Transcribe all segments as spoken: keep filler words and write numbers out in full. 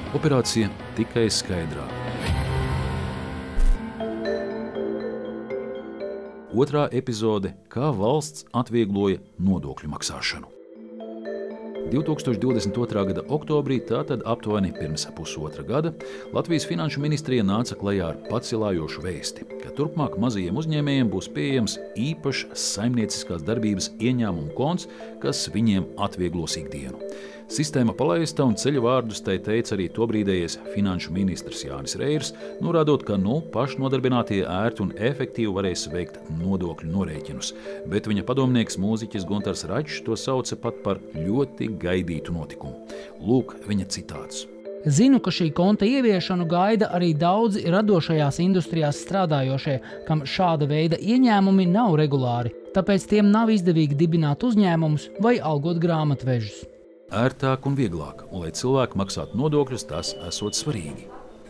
Operācija tikai skaidrā. Otrā epizode – kā valsts atviegloja nodokļu maksāšanu. divtūkstoš divdesmit otrā gada oktobrī, tātad aptuveni pirms pusotra gada, Latvijas Finanšu ministrija nāca klajā ar pacelājošu vēsti, ka turpmāk mazajiem uzņēmējiem būs pieejams īpašs saimnieciskās darbības ieņēmumu konts, kas viņiem atvieglos ikdienu. Sistēma palaista un ceļu vārdus tai teica arī tobrīdējais finanšu ministrs Jānis Reirs, norādot, ka nu pašnodarbinātie ērti un efektīvi varēs veikt nodokļu norēķinus, bet viņa padomnieks mūziķis Guntars Račs to sauca pat par ļoti gaidītu notikumu. Lūk viņa citāts. Zinu, ka šī konta ieviešanu gaida arī daudzi radošajās industrijās strādājošie, kam šāda veida ieņēmumi nav regulāri, tāpēc tiem nav izdevīgi dibināt uzņēmumus vai algot grāmatvežus. Ērtāk un vieglāk, un lai cilvēki maksātu nodokļus, tas esot svarīgi.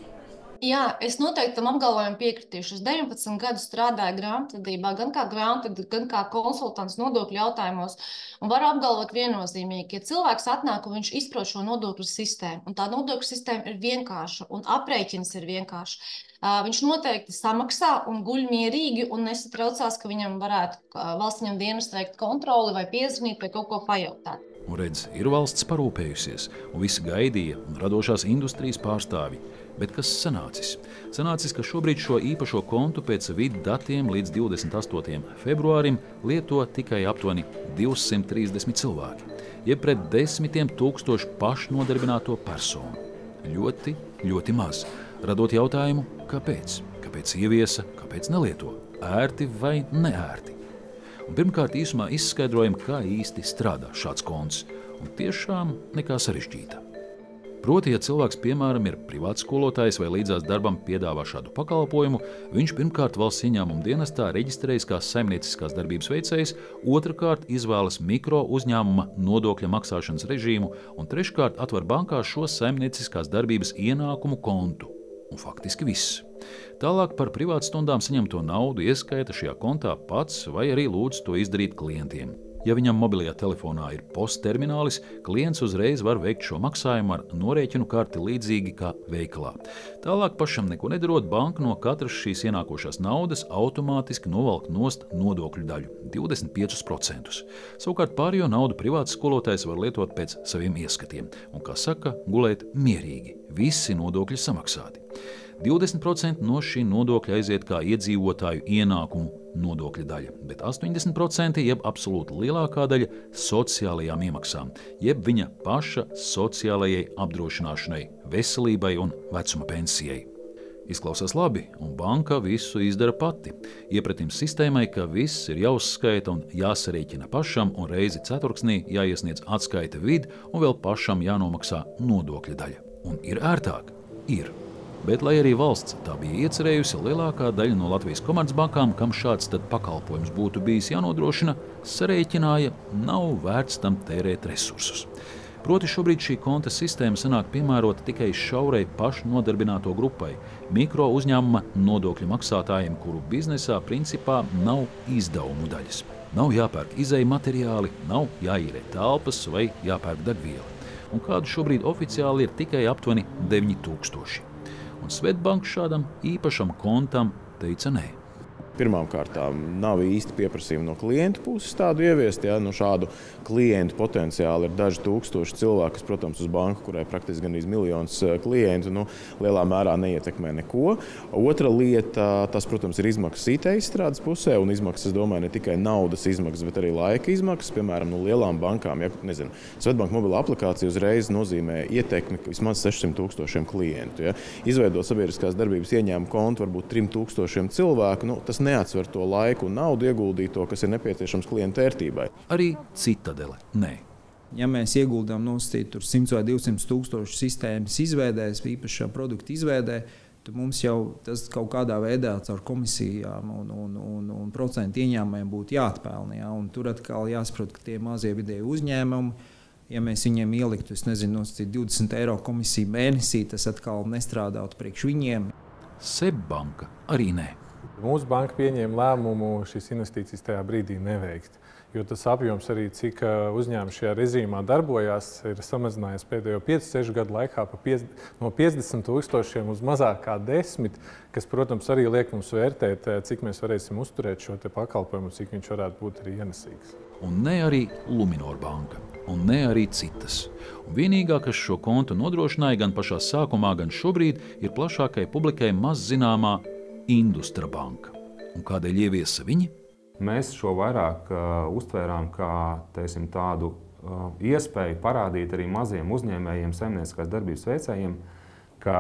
Jā, es noteikti tam apgalvojumam piekritīšu. Es deviņpadsmit gadus strādāju grāmatvedībā, gan kā grāmatvedis, gan kā konsultants nodokļu jautājumos, un varu apgalvot viennozīmīgi, ja cilvēks atnāk un viņš izprot šo nodokļu sistēmu, un tā nodokļu sistēma ir vienkārša, un aprēķins ir vienkāršs, viņš noteikti samaksā un guļ mierīgi un nesatraucās, ka viņam varētu valsts ņem dienas veikt kontroli vai piezvanīt vai kaut ko pajautāt. Un redz, ir valsts parūpējusies, un visi gaidīja un radošās industrijas pārstāvi. Bet kas sanācis? Sanācis, ka šobrīd šo īpašo kontu pēc vidu datiem līdz divdesmit astotajam februārim lieto tikai aptuveni divsimt trīsdesmit cilvēki, jeb pret desmitiem tūkstošu pašnodarbināto personu. Ļoti, ļoti maz. Radot jautājumu, kāpēc? Kāpēc ieviesa, kāpēc nelieto? Ērti vai neērti? Un pirmkārt īsumā izskaidrojam, kā īsti strādā šāds konts, un tiešām nekā sarežģīta. Proti, ja cilvēks, piemēram, ir privāts skolotājs vai līdzās darbam piedāvā šādu pakalpojumu, viņš pirmkārt valsts ieņēmumu dienestā reģistrējas kā saimnieciskās darbības veicējs, otrkārt izvēlas mikro uzņēmuma nodokļa maksāšanas režīmu un treškārt atver bankā šo saimnieciskās darbības ienākumu kontu. Un faktiski viss. Tālāk par privātstundām saņemto naudu ieskaita šajā kontā pats vai arī lūdz to izdarīt klientiem. Ja viņam mobilajā telefonā ir postterminālis, klients uzreiz var veikt šo maksājumu ar norēķinu karti līdzīgi kā veikalā. Tālāk pašam neko nedarot, banka no katras šīs ienākošās naudas automātiski novelk nost nodokļu daļu – divdesmit piecus procentus. Savukārt pārējo naudu privāts skolotājs var lietot pēc saviem ieskatiem un, kā saka, gulēt mierīgi. Visi nodokļi samaksāti. divdesmit procenti no šī nodokļa aiziet kā iedzīvotāju ienākumu nodokļa daļa, bet astoņdesmit procenti jeb absolūti lielākā daļa sociālajām iemaksām, jeb viņa paša sociālajai apdrošināšanai, veselībai un vecuma pensijai. Izklausās labi, un banka visu izdara pati. Iepratim sistēmai, ka viss ir jāuzskaita un jāsarēķina pašam, un reizi ceturksnī jāiesniedz atskaita vid, un vēl pašam jānomaksā nodokļa daļa. Un ir ērtāk? Ir. Bet, lai arī valsts tā bija iecerējusi, lielākā daļa no Latvijas komercbankām, kam šāds tad pakalpojums būtu bijis jānodrošina, sarēķināja, nav vērts tam tērēt resursus. Proti šobrīd šī konta sistēma sanāk piemērota tikai šaurai pašnodarbināto grupai, mikro uzņēmuma nodokļu maksātājiem, kuru biznesā principā nav izdevumu daļas. Nav jāpērk izēju materiāli, nav jāīrē telpas vai jāpērk degviela. Un kādu šobrīd oficiāli ir tikai aptuveni deviņi tūkstoši. Un Svetbank šādam īpašam kontam teica nē. Pirmām kārtām nav īsti pieprasījumi no klientu puses tādu ieviest. Ja? No šādu klientu potenciāli ir daži tūkstoši cilvēki, kas, protams, uz banku, kurai praktiski gandrīz miljons klientu, nu, lielā mērā neietekmē neko. Otra lieta, tas, protams, ir izmaksas I T izstrādes pusē, un izmaksas, es domāju, ne tikai naudas izmaksas, bet arī laika izmaksas. Piemēram, no lielām bankām, ja, nezinu, Svetbank mobilā aplikācija uzreiz nozīmē ietekmi vismaz sešsimt tūkstošiem klientu. Ja? Izveidot sabiedriskās darbības ieņēmumu kontu varbūt trim tūkstošiem cilvēku, nu, tas neatsver to laiku un naudu ieguldīto, kas ir nepieciešams klienta ērtībai. Arī Citadele nē. Ja mēs ieguldām nosacīt tur simts vai divsimt tūkstošu sistēmas izveidēs, īpaši šā produkta izveidē, tad mums jau tas kaut kādā veidā caur komisijām un, un, un, un procentu ieņēmumiem būtu jāatpelna. Ja? Un tur atkal jāsaprot, ka tie mazie vidēji uzņēmumi, ja mēs viņiem ieliktu, es nezinu, nosacīt divdesmit eiro komisiju mēnesī, tas atkal nestrādātu priekš viņiem. Svetbanka arī nē. Mūsu banka pieņēma lēmumu šīs investīcijas tajā brīdī neveikt. jo tas apjoms arī, cik uzņēmumi šajā režīmā darbojās, ir samazinājies pēdējo pieci seši gadu laikā pa piec, no piecdesmit tūkstošiem uz mazāk kā desmit, kas, protams, arī liek mums vērtēt, cik mēs varēsim uzturēt šo te pakalpojumu, cik viņš varētu būt arī ienesīgs. Un ne arī Luminor banka, un ne arī citas. Un vienīgā, kas šo kontu nodrošināja gan pašā sākumā, gan šobrīd, ir plašākai publikai maz zināmā Industra banka. Un kādēļ ieviesa viņi? Mēs šo vairāk uh, uztvērām kā teiksim, tādu uh, iespēju parādīt arī maziem uzņēmējiem, saimnieciskās darbības veicējiem, ka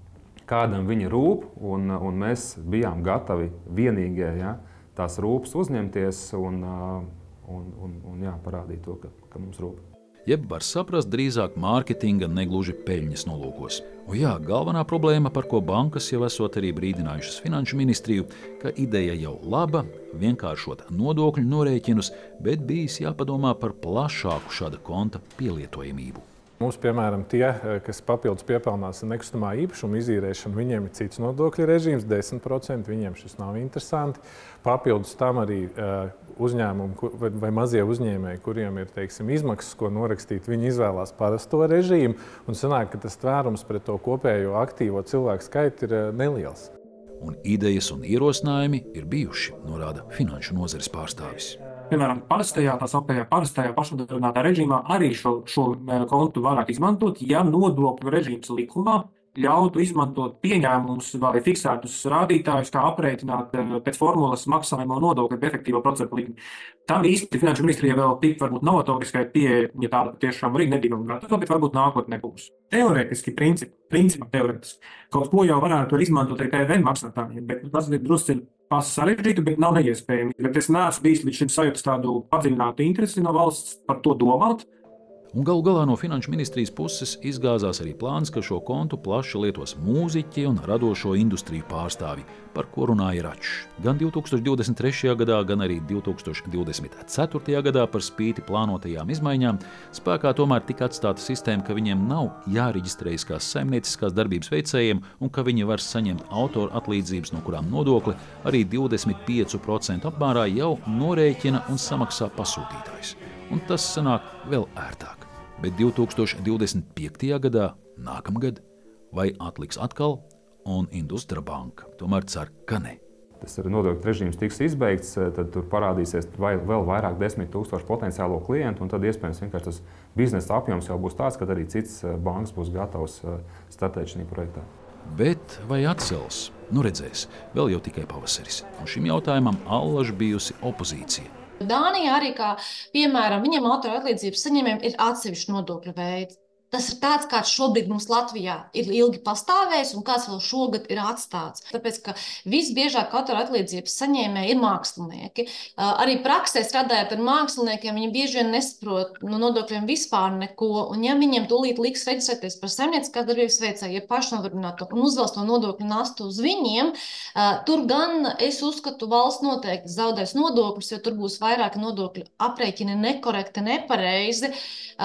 kādam viņi rūp, un, un mēs bijām gatavi vienīgie ja, tās rūpes uzņemties un, uh, un, un, un jā, parādīt to, ka, ka mums rūp. Jeb var saprast drīzāk mārketinga, negluži peļņas nolūkos. Un jā, galvenā problēma, par ko bankas jau esot arī brīdinājušas Finanšu ministriju, ka ideja jau laba, vienkāršot nodokļu norēķinus, bet bijis jāpadomā par plašāku šāda konta pielietojamību. Mums, piemēram, tie, kas papildus piepelnās nekustamā īpašuma izīrēšanu, viņiem ir cits nodokļu režīms, desmit procenti, viņiem šis nav interesanti. Papildus tam arī uh, uzņēmumi vai, vai mazie uzņēmēji, kuriem ir, teiksim, izmaksas, ko norakstīt, viņi izvēlās parasto režīmu, un sanāk, ka tas tvērums pret to kopējo aktīvo cilvēku skaitu ir uh, neliels. Un idejas un ierosinājumi ir bijuši, norāda finanšu nozares pārstāvis. Piemēram, parastajā, tā sauktājā parastajā pašnodarbinātā režīmā arī šo, šo kontu varētu izmantot, ja nodokļu režīms likumā ļautu izmantot pieņēmumus vai fiksētus rādītājus, kā aprēķināt pēc formulas maksājamo nodokļu efektīvo procentu likmi. Tam īsti Finanšu ministrija vēl tik varbūt novatoriskai pieeja, ja tāda tiešām arī nebijām gatava, bet varbūt nākotnē būs. Teorētiski, principi, principā teorētiski. Kaut ko jau varētu izmantot arī P V N maksātājiem, bet tas ir drusci sarežģīti, bet nav neiespējami. Bet es neesmu bijis līdz šim sajūtas tādu padziļinātu interesi no valsts par to domāt. Un galu galā no Finanšu ministrijas puses izgāzās arī plāns, ka šo kontu plaši lietos mūziķi un radošo industriju pārstāvi, par ko runāja Račs. Gan divi tūkstoši divdesmit trešajā gadā, gan arī divi tūkstoši divdesmit ceturtajā gadā par spīti plānotajām izmaiņām spēkā tomēr tika atstāta sistēma, ka viņiem nav jāreģistrējas kā saimnieciskās darbības veicējiem un ka viņi var saņemt autora atlīdzības, no kurām nodokli arī divdesmit pieci procenti apmērā jau norēķina un samaksā pasūtītājs. Un tas sanāk vēl ērtāk. Bet divi tūkstoši divdesmit piektajā gadā, nākamgad, vai atliks atkal, un Industra banka tomēr cer, ka ne. Tas nodokļu režīms tiks izbeigts, tad tur parādīsies vai, vēl vairāk desmit tūkstoši potenciālo klientu, un tad iespējams vienkārši tas biznesa apjoms jau būs tāds, ka arī cits bankas būs gatavs startēt šī projektā. Bet vai atcels? Nu redzēs, vēl jau tikai pavasaris. Un šim jautājumam allaž bijusi opozīcija. Dānijā arī, kā, piemēram, viņiem autora atlīdzības saņēmējiem ir atsevišķi nodokļu veidi. Tas ir tāds, kāds šobrīd mums Latvijā ir ilgi pastāvējis un kāds vēl šogad ir atstāts. Tāpēc, ka visbiežāk autora atlīdzības saņēmēji ir mākslinieki. Arī praksē strādājot ar māksliniekiem, viņi bieži vien nesaprot no nodokļiem vispār neko. Un ja viņiem tūlīt liks reģistrēties par saimnieciskās darbības veicēju, ja pašnodarbināto un uzvelst to nodokļu nastu uz viņiem, tur gan, es uzskatu, valsts noteikti zaudēs nodokļus, jo tur būs vairāk nodokļu aprēķini nekorekti, nepareizi.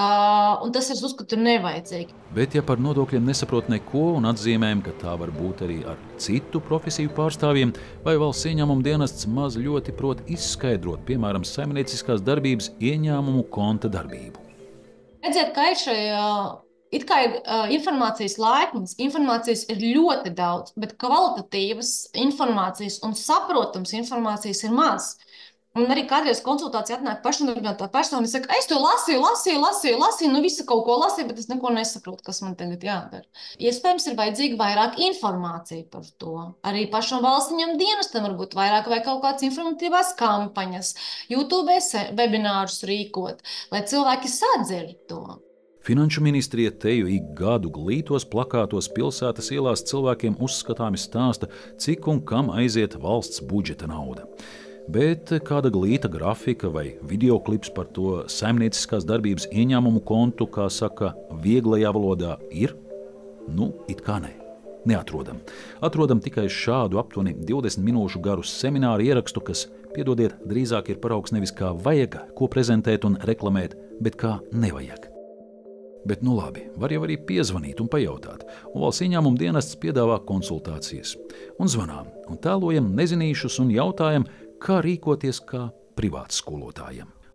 Un tas, es uzskatu, ir nevajadzīgi. Bet ja par nodokļiem nesaprot neko un atzīmējam, ka tā var būt arī ar citu profesiju pārstāvjiem, vai valsts ieņēmuma dienests maz ļoti prot izskaidrot, piemēram, saimnieciskās darbības ieņēmumu konta darbību. Redziet, ka ir šajā, it kā ir uh, informācijas laikmets, informācijas ir ļoti daudz, bet kvalitatīvas informācijas un saprotams informācijas ir maz. Un arī kādreiz konsultācija atnāk pašnodarbinātā persona, viņa saka, es to lasīju, lasīju, lasīju, lasīju, nu visu kaut ko lasīju, bet es neko nesaprotu, kas man tagad jādara. Iespējams, ir vajadzīga vairāk informācija par to. Arī pašam valsts ieņēmuma dienestam varbūt vairāk vai kaut kādas informatīvās kampaņas, YouTube webinārus rīkot, lai cilvēki sadzird to. Finanšu ministrija teju ik gadu glītos plakātos pilsētas ielās cilvēkiem uzskatāmi stāsta, cik un kam aiziet valsts budžeta nauda. Bet kāda glīta grafika vai videoklips par to saimnieciskās darbības ieņēmumu kontu, kā saka, vieglajā valodā ir? Nu, it kā ne. Neatrodam. Atrodam tikai šādu aptuveni divdesmit minūšu garu semināru ierakstu, kas, piedodiet, drīzāk ir paraugs nevis kā vajag, ko prezentēt un reklamēt, bet kā nevajag. Bet nu labi, var jau arī piezvanīt un pajautāt, un valsts ieņēmuma dienests piedāvā konsultācijas. Un zvanām, un tēlojam nezinīšus un jautājam, kā rīkoties kā privātskolotājam.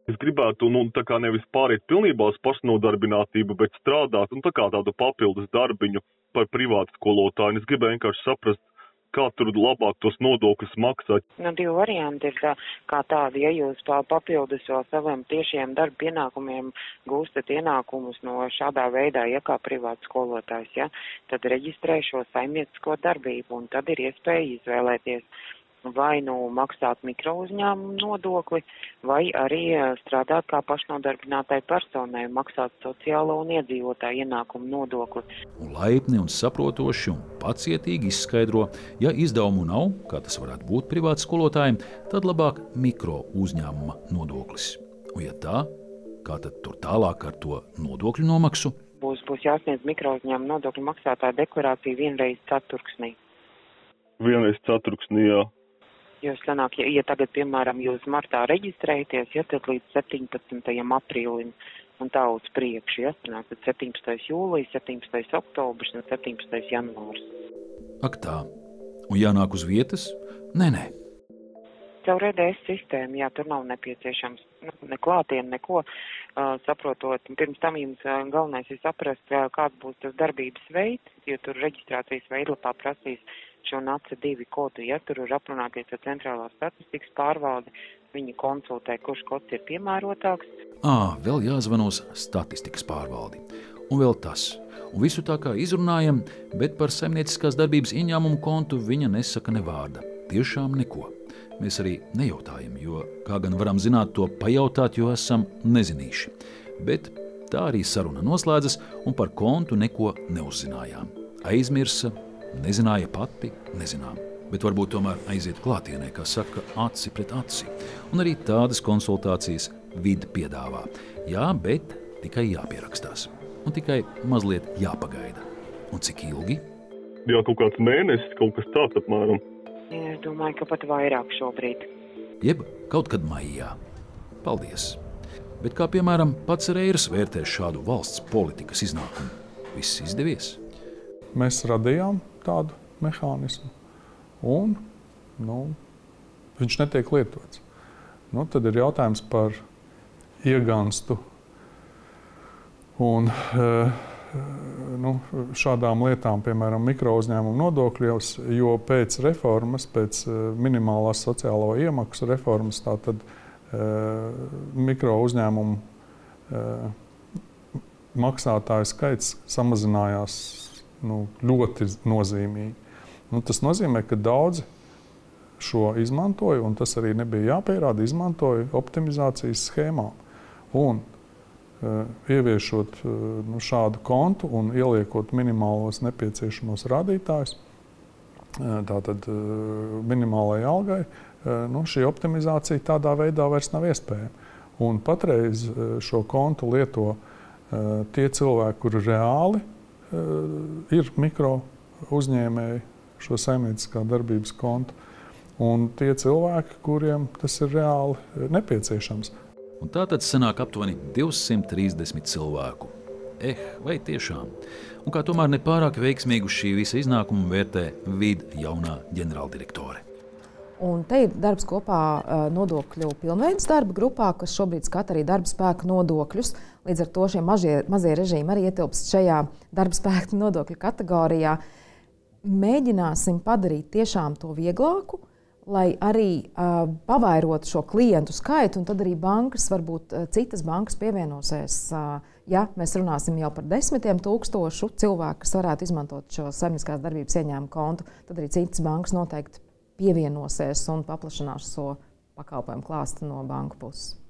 Es gribētu, nu, tā kā nevis pāriet pilnībā uz pašnodarbinātību, bet strādāt, un tā kā tādu papildus darbiņu par privātu skolotāju. Es gribēju vienkārši saprast, kā tur labāk tos nodokļus maksāt. Nu, divi varianti ir tā, kā tādi, ja jūs papildus vēl saviem tiešiem darba pienākumiem gūstat ienākumus no šādā veidā, ja kā privāts skolotājs, ja, tad reģistrē šo saimniecisko darbību, un tad ir iespēja izvēlēties vai nu maksāt mikrouzņēmumu nodokli, vai arī strādāt kā pašnodarbinātai personai, maksāt sociālo un iedzīvotāju ienākumu nodokli. Un laipni un saprotoši un pacietīgi izskaidro, ja izdevumu nav, kā tas varētu būt privāts skolotājiem, tad labāk mikro uzņēmuma nodoklis. Un ja tā, kā tad tur tālāk ar to nodokļu nomaksu? Būs, būs jāsniedz mikrouzņēmuma nodokļu maksātāja deklarācija vienreiz ceturksnī. Vienreiz ceturksnī, jā. Jo sanāk, ja, ja tagad, piemēram, jūs martā reģistrējaties, ja tad līdz septiņpadsmitajam aprīlim un tā uz priekšu, ja sanāk, tad septiņpadsmitais jūlijas, septiņpadsmitais oktobrs un septiņpadsmitais janvārs. Ak tā. Un jānāk uz vietas? Nē, nē. Caur E D S sistēmu, jā, tur nav nepieciešams nu, ne klātien, neko uh, saprotot. Pirms tam jums uh, galvenais ir saprast, uh, kāds būs tas darbības veids, jo tur reģistrācijas veidlapā prasīs šo N A C divi kodu, ja tur ir aprunāties ar centrālā statistikas pārvaldi, viņi konsultē, kurš kods ir piemērotāks. Ā, vēl jāzvan uz statistikas pārvaldi. Un vēl tas. Un visu tā kā izrunājam, bet par saimnieciskās darbības ieņēmumu kontu viņa nesaka ne vārda. Tiešām neko. Mēs arī nejautājam, jo kā gan varam zināt to pajautāt, jo esam nezinīši. Bet tā arī saruna noslēdzas un par kontu neko neuzzinājām. Aizmirsa, nezināja pati, nezinām. Bet varbūt tomēr aiziet klātienē, kā saka, aci pret aci. Un arī tādas konsultācijas vide piedāvā. Jā, bet tikai jāpierakstās. Un tikai mazliet jāpagaida. Un cik ilgi? Jā, kaut kāds mēnesis, kaut kas tāds apmēram. Es domāju, ka pat vairāk šobrīd. Jeb kaut kad maijā. Paldies. Bet kā piemēram pats Reiras vērtēs šādu valsts politikas iznākumu? Viss izdevies? Mēs radījām tādu mehānismu, un nu, viņš netiek lietots. Nu, tad ir jautājums par ieganstu un nu, šādām lietām, piemēram, mikrouzņēmumu nodokļos, jo pēc reformas, pēc minimālās sociālo iemaksu reformas, tātad mikrouzņēmumu maksātāju skaits samazinājās nu, ļoti nozīmīgi. Nu, tas nozīmē, ka daudzi šo izmantoja, un tas arī nebija jāpierāda, izmantoja optimizācijas schēmām. Un uh, ieviešot uh, nu, šādu kontu un ieliekot minimālos nepieciešamos rādītājus, uh, tātad uh, minimālajai algai, uh, nu, šī optimizācija tādā veidā vairs nav iespējama. Un patreiz uh, šo kontu lieto uh, tie cilvēki, kuri reāli ir mikro uzņēmēji šo saimnieciskā darbības kontu, un tie cilvēki, kuriem tas ir reāli nepieciešams. Un tā tad sanāk aptuveni divsimt trīsdesmit cilvēku. Eh, vai tiešām? Un kā tomēr nepārāk veiksmīgu šī visa iznākuma vērtē vide jaunā ģenerāldirektore. Un te ir darbs kopā nodokļu pilnveidas darba grupā, kas šobrīd skata arī darba spēka nodokļus. Līdz ar to šie mažie, mazie režīmi arī ietilpst šajā darba spēka nodokļu kategorijā. Mēģināsim padarīt tiešām to vieglāku, lai arī uh, pavairotu šo klientu skaitu, un tad arī bankas, varbūt uh, citas bankas pievienosies. Uh, ja mēs runāsim jau par desmitiem tūkstošu cilvēku, kas varētu izmantot šo saimnieciskās darbības ieņēmumu kontu, tad arī citas bankas noteikti pievienosies un paplašinās šo pakalpojumu klāstu no banku puses.